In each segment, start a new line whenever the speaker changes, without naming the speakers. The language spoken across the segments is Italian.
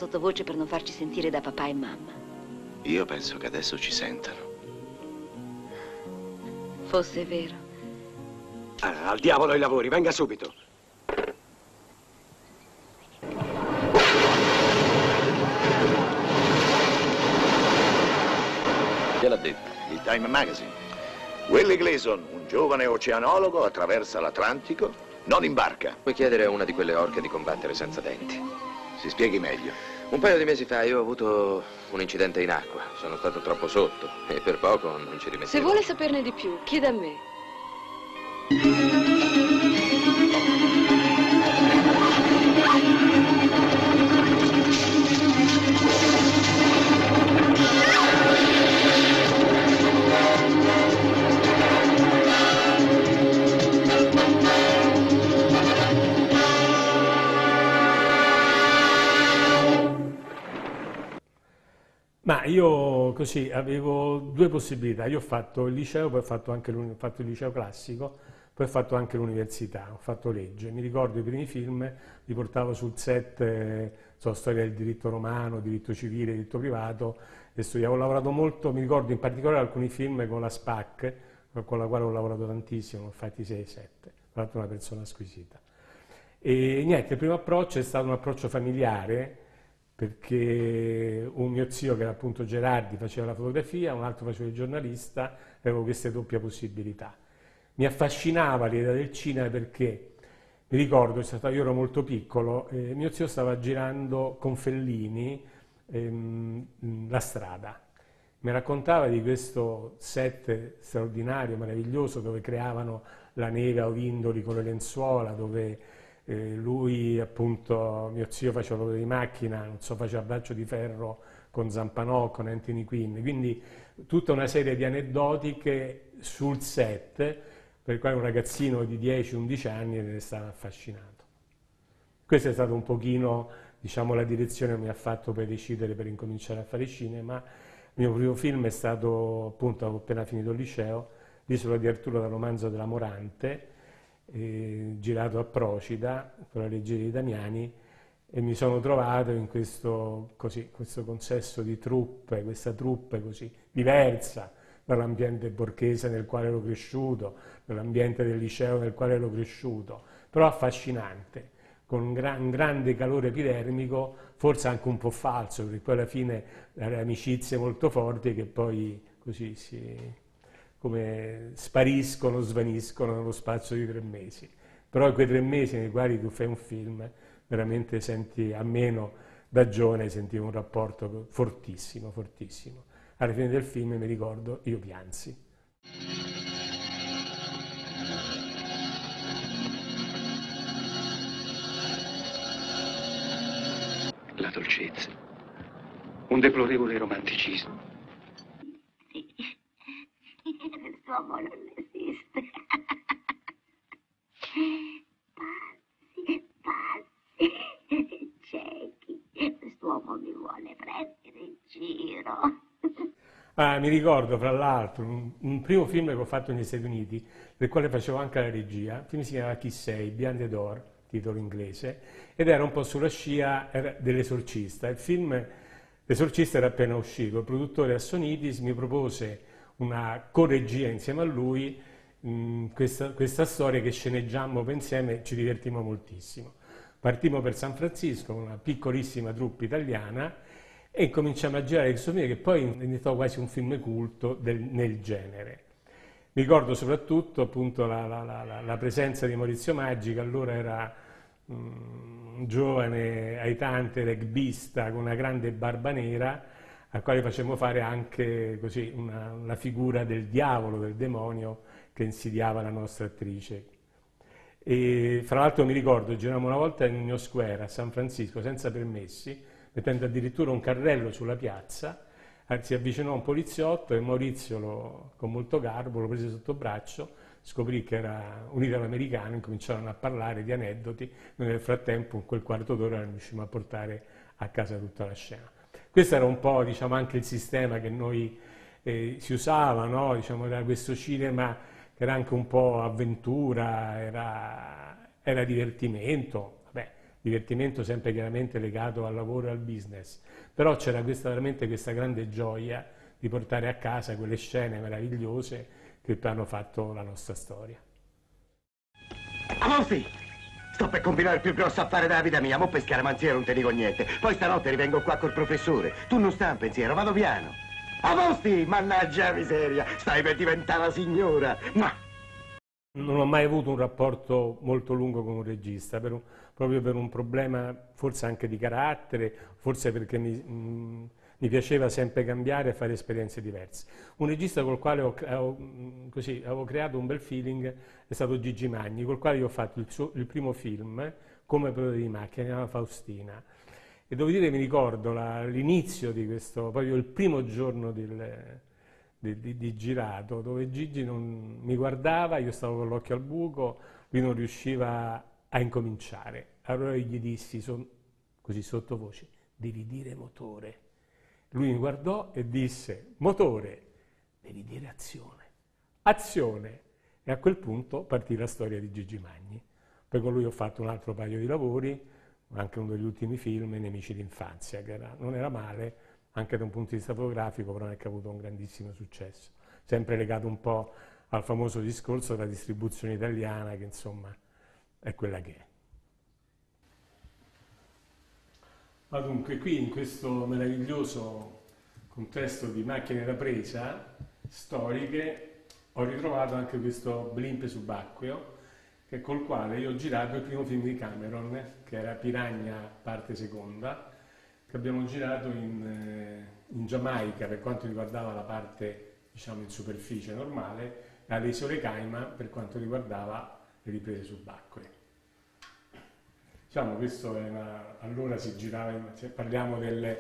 sottovoce per non farci sentire da papà e mamma.
Io penso che adesso ci sentano.
Fosse vero.
Ah, al diavolo i lavori, venga subito.
Chi l'ha detto?
Il Time Magazine. Willie Gleason, un giovane oceanologo, attraversa l'Atlantico, non in barca.
Puoi chiedere a una di quelle orche di combattere senza denti.
Si spieghi meglio.
Un paio di mesi fa io ho avuto un incidente in acqua. Sono stato troppo sotto e per poco non ci rimettevo.
Se vuole saperne di più, chieda a me.
Ma io così avevo due possibilità. Io ho fatto il liceo, poi ho fatto anche ho fatto il liceo classico, poi ho fatto anche l'università, ho fatto legge. Mi ricordo i primi film, li portavo sul set, storia del diritto romano, diritto civile, diritto privato, e studiavo. Ho lavorato molto, mi ricordo in particolare alcuni film con la SPAC, con la quale ho lavorato tantissimo, ho fatti 6-7, ho fatto una persona squisita. E niente, il primo approccio è stato un approccio familiare, perché un mio zio, che era appunto Gerardi, faceva la fotografia, un altro faceva il giornalista, avevo queste doppie possibilità. Mi affascinava l'idea del cinema perché, mi ricordo, io ero molto piccolo, mio zio stava girando con Fellini La strada. Mi raccontava di questo set straordinario, meraviglioso, dove creavano la neve a Ovindoli con le lenzuola, dove lui, appunto, mio zio faceva lavoro di macchina, non so, faceva braccio di ferro con Zampanò, con Anthony Quinn, quindi tutta una serie di aneddotiche sul set, per il quale un ragazzino di 10-11 anni ne stava affascinato. Questa è stata un pochino, diciamo, la direzione che mi ha fatto poi decidere per incominciare a fare cinema. Il mio primo film è stato, appunto, avevo appena finito il liceo, L'isola di Arturo, dal romanzo della Morante, girato a Procida con la regia di Damiani, e mi sono trovato in questo consesso di truppe, questa truppe così diversa dall'ambiente borghese nel quale ero cresciuto, dall'ambiente del liceo nel quale ero cresciuto, però affascinante, con un grande calore epidermico, forse anche un po' falso, perché poi alla fine le amicizie molto forti che poi così come spariscono, svaniscono nello spazio di 3 mesi. Però in quei 3 mesi nei quali tu fai un film, veramente senti, almeno da giovane, sentivo un rapporto fortissimo, fortissimo. Alla fine del film, mi ricordo, io piansi.
La dolcezza, un deplorevole romanticismo.
Quest'uomo non esiste. Pazzi, ciechi. Quest'uomo mi vuole prendere in giro.
Mi ricordo, fra l'altro, un primo film che ho fatto negli Stati Uniti, del quale facevo anche la regia. Il film si chiamava Chi sei? Beyond the Door, titolo inglese, ed era un po' sulla scia dell'Esorcista. Il film L'Esorcista era appena uscito, il produttore Assonidis mi propose una corregia insieme a lui, questa storia che sceneggiammo insieme e ci divertimmo moltissimo. Partimmo per San Francisco, una piccolissima troupe italiana, e cominciamo a girare questo film che poi diventò quasi un film culto nel genere. Mi ricordo soprattutto appunto la presenza di Maurizio Maggi, che allora era un giovane aitante rugbista con una grande barba nera, al quale facevamo fare anche così una figura del diavolo, del demonio che insidiava la nostra attrice. E fra l'altro mi ricordo, giravamo una volta in Union Square a San Francisco senza permessi, mettendo addirittura un carrello sulla piazza, si avvicinò un poliziotto e Maurizio, con molto garbo, lo prese sotto braccio, scoprì che era un italo-americano, incominciarono a parlare di aneddoti, noi nel frattempo in quel quarto d'ora riuscimmo a portare a casa tutta la scena. Questo era un po', diciamo, anche il sistema che noi si usava, no? Diciamo, era questo cinema che era anche un po' avventura, era divertimento, vabbè, divertimento sempre chiaramente legato al lavoro e al business, però c'era veramente questa grande gioia di portare a casa quelle scene meravigliose che hanno fatto la nostra storia.
Avanti! Sto per combinare il più grosso affare della vita mia, mo per scaramanzia non ti dico niente. Poi stanotte rivengo qua col professore. Tu non stai in pensiero, vado piano. Avanti! Mannaggia la miseria, stai per diventare la signora. Ma...
Non ho mai avuto un rapporto molto lungo con un regista, proprio per un problema forse anche di carattere, forse perché mi piaceva sempre cambiare e fare esperienze diverse. Un regista col quale avevo creato un bel feeling è stato Gigi Magni, col quale io ho fatto il primo film come pilota di macchina, si chiama Faustina. E devo dire, mi ricordo l'inizio di questo, proprio il primo giorno di girato, dove Gigi non mi guardava, io stavo con l'occhio al buco, lui non riusciva a incominciare. Allora io gli dissi, così sottovoce, devi dire motore. Lui mi guardò e disse, motore, devi dire azione. Azione! E a quel punto partì la storia di Gigi Magni. Poi con lui ho fatto un altro paio di lavori, anche uno degli ultimi film, I nemici d'infanzia, che non era male, anche da un punto di vista fotografico, però non è che ha avuto un grandissimo successo. Sempre legato un po' al famoso discorso della distribuzione italiana, che insomma è quella che è. Ma dunque, qui in questo meraviglioso contesto di macchine da presa storiche ho ritrovato anche questo blimp subacqueo, col quale io ho girato il primo film di Cameron, che era Piranha parte seconda, che abbiamo girato in Giamaica per quanto riguardava la parte, diciamo, in superficie normale, e alle isole Cayman per quanto riguardava le riprese subacquee. Diciamo, questo è allora si girava, parliamo del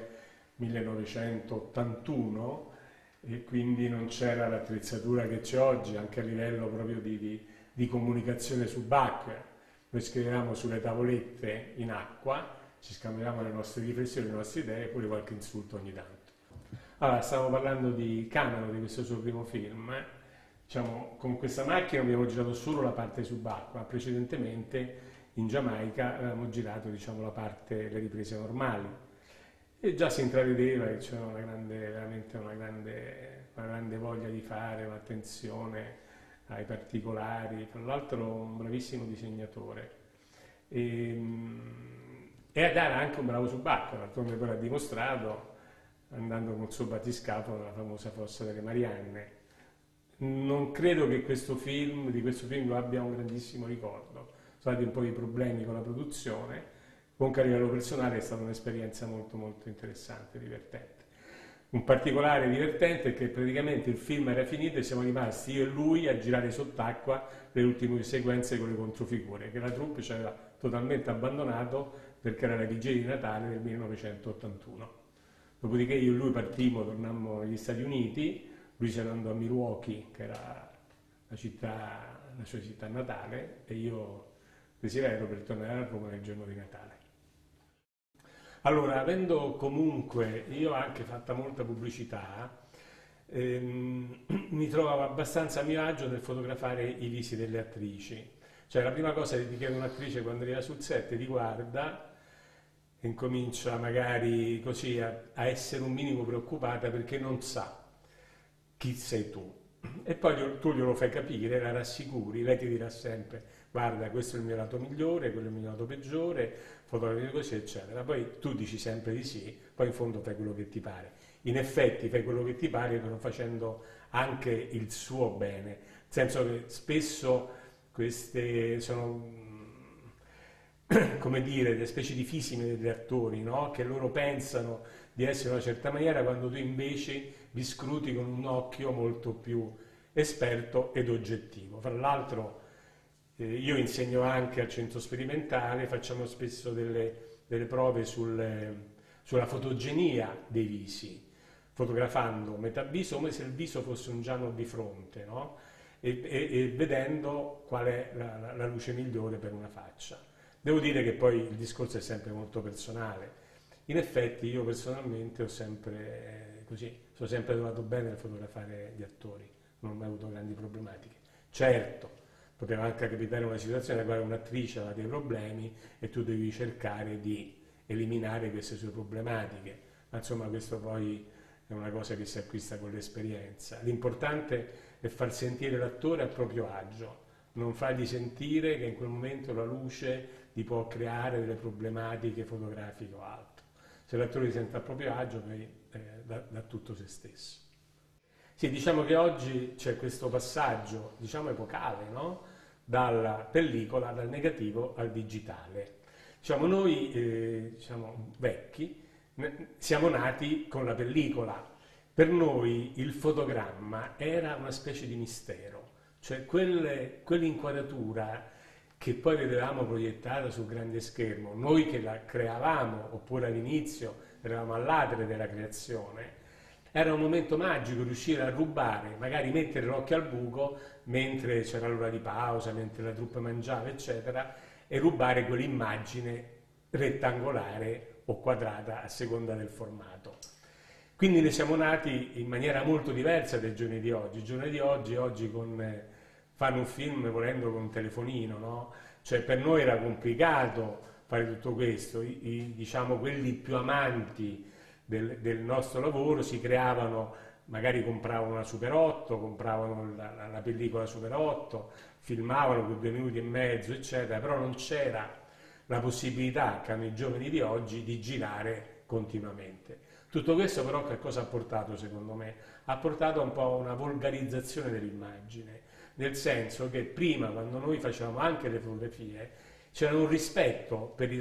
1981, e quindi non c'era l'attrezzatura che c'è oggi, anche a livello proprio di comunicazione subacquea. Noi scrivevamo sulle tavolette in acqua, ci scambiavamo le nostre riflessioni, le nostre idee, e pure qualche insulto ogni tanto. Allora, stavo parlando di Cameron, di questo suo primo film. Diciamo, con questa macchina abbiamo girato solo la parte subacquea, precedentemente in Giamaica avevamo girato, diciamo, le riprese normali. E già si intravedeva che c'era veramente una grande voglia di fare, un'attenzione ai particolari, tra l'altro un bravissimo disegnatore. E era anche un bravo subacqueo, d'altronde poi l'ha dimostrato andando con il suo battiscafo nella famosa Fossa delle Marianne. Non credo che di questo film io abbia un grandissimo ricordo, sono stati un po' di problemi con la produzione, comunque a livello personale è stata un'esperienza molto molto interessante, divertente. Un particolare divertente è che praticamente il film era finito e siamo rimasti io e lui a girare sott'acqua le ultime sequenze con le controfigure, che la troupe ci aveva totalmente abbandonato perché era la vigilia di Natale del 1981. Dopodiché io e lui tornammo negli Stati Uniti, lui se ne andò a Milwaukee, che era la sua città natale, e io presi l'aereo per tornare a Roma nel giorno di Natale. Allora, avendo comunque io anche fatta molta pubblicità, mi trovavo abbastanza a mio agio nel fotografare i visi delle attrici. Cioè, la prima cosa che ti chiede un'attrice quando arriva sul set, ti guarda e incomincia magari così a essere un minimo preoccupata perché non sa chi sei tu. E poi tu glielo fai capire, la rassicuri, lei ti dirà sempre: guarda, questo è il mio lato migliore, quello è il mio lato peggiore, fotografi così, eccetera. Poi tu dici sempre di sì, poi in fondo fai quello che ti pare. In effetti fai quello che ti pare, però facendo anche il suo bene. Nel senso che spesso queste sono, come dire, delle specie di fisime degli attori, no? Che loro pensano di essere in una certa maniera, quando tu invece li scruti con un occhio molto più esperto ed oggettivo. Fra l'altro io insegno anche al centro sperimentale, facciamo spesso delle prove sulla fotogenia dei visi, fotografando metà viso come se il viso fosse un giallo di fronte, no? E vedendo qual è la luce migliore per una faccia. Devo dire che poi il discorso è sempre molto personale. In effetti io personalmente sono sempre trovato bene nel fotografare gli attori, non ho mai avuto grandi problematiche. Certo, poteva anche capitare una situazione nella quale un'attrice aveva dei problemi e tu devi cercare di eliminare queste sue problematiche, ma insomma questo poi è una cosa che si acquista con l'esperienza. L'importante è far sentire l'attore a proprio agio, non fargli sentire che in quel momento la luce gli può creare delle problematiche fotografiche o altro. Se l'attore si sente a proprio agio, poi dà tutto se stesso. Sì, diciamo che oggi c'è questo passaggio, diciamo epocale, no? Dalla pellicola, dal negativo al digitale. Diciamo noi, diciamo vecchi, siamo nati con la pellicola. Per noi il fotogramma era una specie di mistero, cioè quell'inquadratura che poi vedevamo proiettata sul grande schermo, noi che la creavamo, oppure all'inizio eravamo all'atere della creazione, era un momento magico riuscire a rubare, magari mettere l'occhio al buco mentre c'era l'ora di pausa, mentre la troupe mangiava, eccetera, e rubare quell'immagine rettangolare o quadrata a seconda del formato. Quindi ne siamo nati in maniera molto diversa dai giorni di oggi. I giorni di oggi fanno un film volendo con un telefonino, no? Cioè per noi era complicato fare tutto questo, diciamo quelli più amanti del nostro lavoro si creavano, magari compravano una Super 8, compravano la pellicola Super 8, filmavano per 2 minuti e mezzo, eccetera, però non c'era la possibilità che hanno i giovani di oggi di girare continuamente. Tutto questo però che cosa ha portato secondo me? Ha portato un po' a una volgarizzazione dell'immagine, nel senso che prima quando noi facevamo anche le fotografie c'era un rispetto per i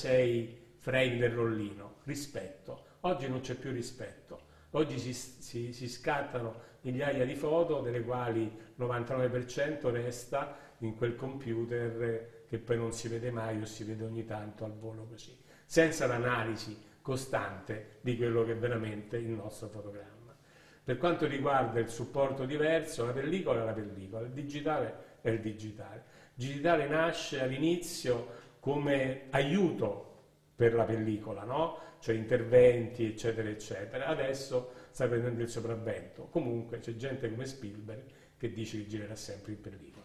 36 frame del rollino, rispetto. Oggi non c'è più rispetto, oggi si scattano migliaia di foto delle quali il 99% resta in quel computer che poi non si vede mai o si vede ogni tanto al volo così, senza l'analisi costante di quello che è veramente il nostro fotogramma. Per quanto riguarda il supporto diverso, la pellicola è la pellicola, il digitale è il digitale. Il digitale nasce all'inizio come aiuto per la pellicola, no? Cioè interventi, eccetera, eccetera. Adesso sta prendendo il sopravvento. Comunque c'è gente come Spielberg che dice che girerà sempre in pellicola.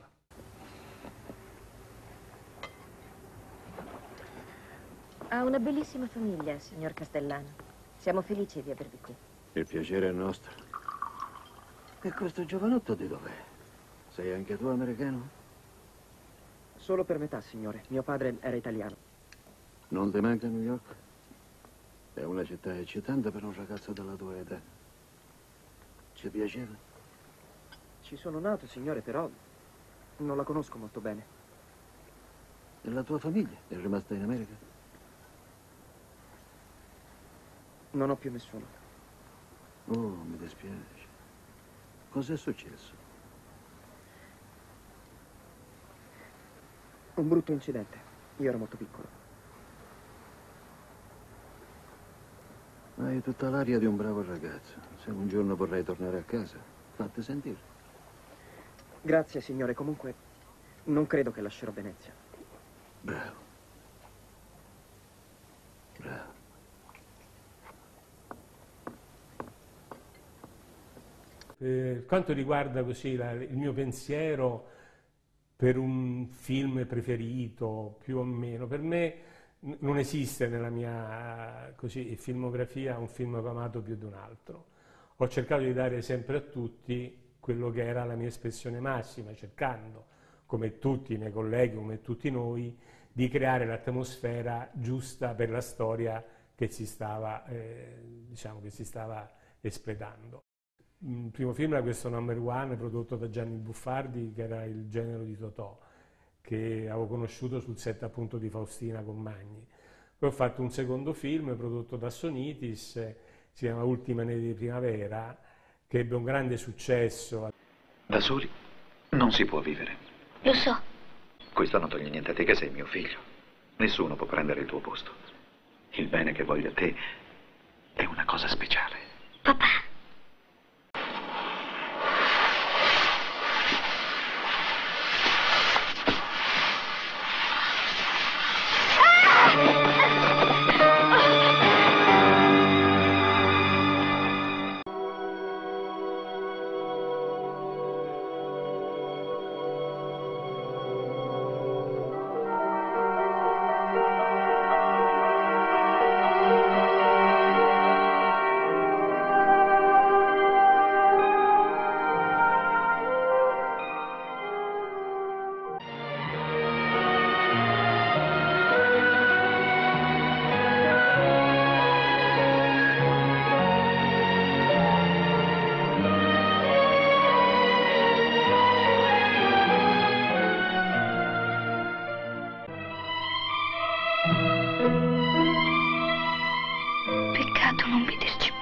Ha una bellissima famiglia, signor Castellano. Siamo felici di avervi qui.
Il piacere è nostro. E questo giovanotto di dov'è? Sei anche tu americano?
Solo per metà, signore. Mio padre era italiano.
Non ti manca New York? È una città eccitante per un ragazzo della tua età. Ci piaceva?
Ci sono nato, signore, però non la conosco molto bene.
E la tua famiglia è rimasta in America?
Non ho più nessuno.
Oh, mi dispiace. Cos'è successo?
Un brutto incidente. Io ero molto piccolo.
Hai tutta l'aria di un bravo ragazzo. Se un giorno vorrai tornare a casa, fatti sentire.
Grazie, signore. Comunque, non credo che lascerò Venezia.
Bravo. Bravo.
Per quanto riguarda così il mio pensiero per un film preferito, più o meno, per me non esiste nella mia filmografia un film che ho amato più di un altro. Ho cercato di dare sempre a tutti quello che era la mia espressione massima, cercando, come tutti i miei colleghi, come tutti noi, di creare l'atmosfera giusta per la storia che si stava espletando. Il primo film era questo Number One, prodotto da Gianni Buffardi, che era Il genero di Totò, che avevo conosciuto sul set appunto di Faustina Compagni. Poi ho fatto un secondo film prodotto da Sonitis, si chiama Ultima neve di primavera, che ebbe un grande successo.
Da soli non si può vivere.
Lo so.
Questo non toglie niente a te che sei mio figlio. Nessuno può prendere il tuo posto. Il bene che voglio a te è una cosa speciale.
Papà. peccato non vederci